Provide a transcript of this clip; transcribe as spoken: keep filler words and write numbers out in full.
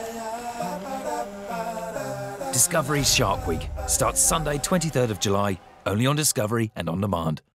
Discovery's Shark Week starts Sunday twenty-third of July, only on Discovery and on demand.